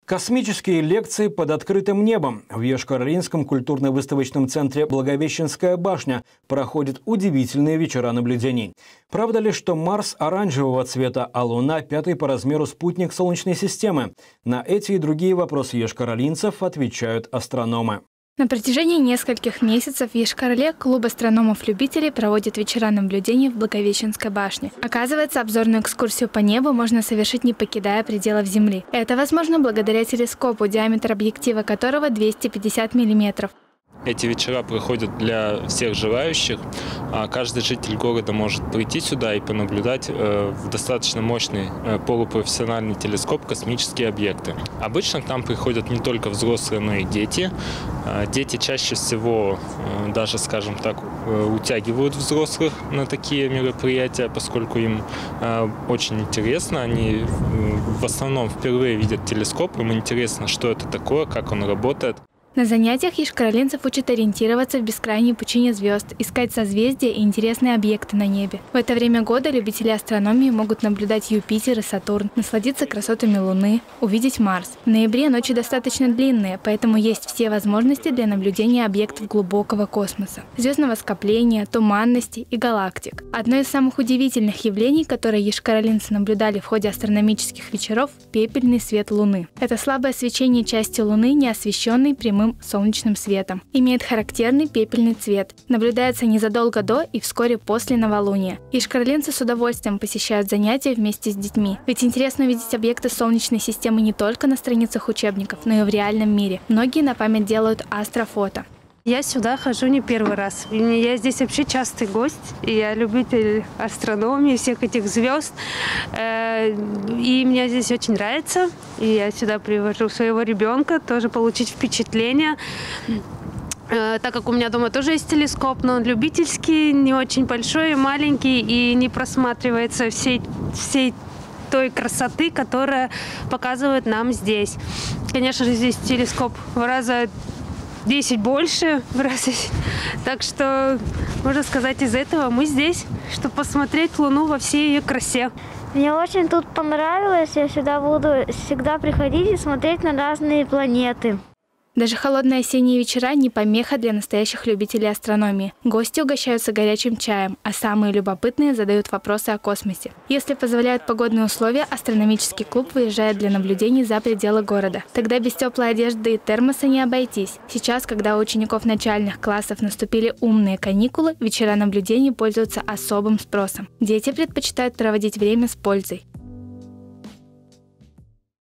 Космические лекции под открытым небом. В Йошкар-Олинском культурно-выставочном центре «Благовещенская башня» проходят удивительные вечера наблюдений. Правда ли, что Марс оранжевого цвета, а Луна – пятый по размеру спутник Солнечной системы? На эти и другие вопросы йошкар-олинцев отвечают астрономы. На протяжении нескольких месяцев в Йошкар-Оле клуб астрономов-любителей проводит вечера наблюдений в Благовещенской башне. Оказывается, обзорную экскурсию по небу можно совершить, не покидая пределов Земли. Это возможно благодаря телескопу, диаметр объектива которого 250 мм. Эти вечера проходят для всех желающих. Каждый житель города может прийти сюда и понаблюдать в достаточно мощный полупрофессиональный телескоп космические объекты. Обычно к нам приходят не только взрослые, но и дети. Дети чаще всего даже, скажем так, утягивают взрослых на такие мероприятия, поскольку им очень интересно. Они в основном впервые видят телескоп, им интересно, что это такое, как он работает. На занятиях йошкар-олинцев учат ориентироваться в бескрайней пучине звезд, искать созвездия и интересные объекты на небе. В это время года любители астрономии могут наблюдать Юпитер и Сатурн, насладиться красотами Луны, увидеть Марс. В ноябре ночи достаточно длинные, поэтому есть все возможности для наблюдения объектов глубокого космоса, звездного скопления, туманности и галактик. Одно из самых удивительных явлений, которые йошкар-олинцы наблюдали в ходе астрономических вечеров – пепельный свет Луны. Это слабое свечение части Луны, не освещенной прямым солнечным светом. Имеет характерный пепельный цвет. Наблюдается незадолго до и вскоре после новолуния. Йошкар-олинцы с удовольствием посещают занятия вместе с детьми. Ведь интересно увидеть объекты Солнечной системы не только на страницах учебников, но и в реальном мире. Многие на память делают астрофото. Я сюда хожу не первый раз. Я здесь вообще частый гость. Я любитель астрономии, всех этих звезд. И мне здесь очень нравится. И я сюда привожу своего ребенка, тоже получить впечатление. Так как у меня дома тоже есть телескоп, но он любительский, не очень большой, маленький и не просматривается всей той красоты, которая показывает нам здесь. Конечно же, здесь телескоп в раза 10 больше. Так что, можно сказать, из-за этого мы здесь, чтобы посмотреть Луну во всей ее красе. Мне очень тут понравилось. Я сюда буду всегда приходить и смотреть на разные планеты. Даже холодные осенние вечера не помеха для настоящих любителей астрономии. Гости угощаются горячим чаем, а самые любопытные задают вопросы о космосе. Если позволяют погодные условия, астрономический клуб выезжает для наблюдений за пределы города. Тогда без теплой одежды и термоса не обойтись. Сейчас, когда у учеников начальных классов наступили умные каникулы, вечера наблюдений пользуются особым спросом. Дети предпочитают проводить время с пользой.